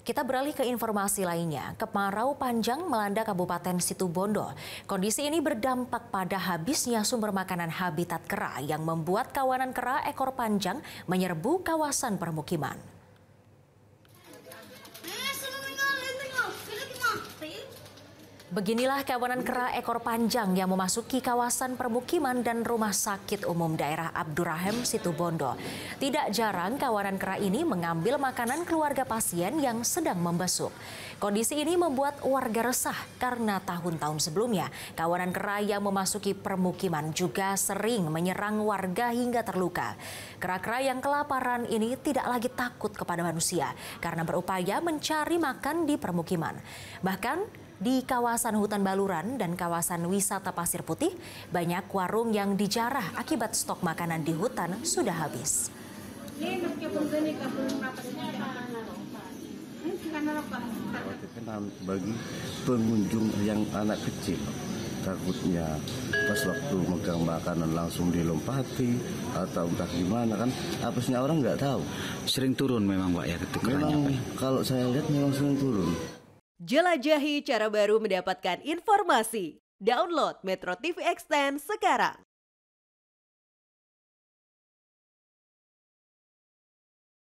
Kita beralih ke informasi lainnya. Kemarau panjang melanda Kabupaten Situbondo. Kondisi ini berdampak pada habisnya sumber makanan habitat kera yang membuat kawanan kera ekor panjang menyerbu kawasan permukiman. Beginilah kawanan kera ekor panjang yang memasuki kawasan permukiman dan rumah sakit umum daerah Abdurrahim Situbondo. Tidak jarang kawanan kera ini mengambil makanan keluarga pasien yang sedang membesuk. Kondisi ini membuat warga resah karena tahun-tahun sebelumnya kawanan kera yang memasuki permukiman juga sering menyerang warga hingga terluka. Kera-kera yang kelaparan ini tidak lagi takut kepada manusia karena berupaya mencari makan di permukiman. Bahkan di kawasan hutan Baluran dan kawasan wisata Pasir Putih, banyak warung yang dijarah akibat stok makanan di hutan sudah habis. Bagi pengunjung yang anak kecil, takutnya pas waktu megang makanan langsung dilompati atau entah gimana kan, apesnya orang nggak tahu. Sering turun memang Pak ya ketukerannya. Memang kalau saya lihat memang sering turun. Jelajahi cara baru mendapatkan informasi. Download Metro TV Extend sekarang.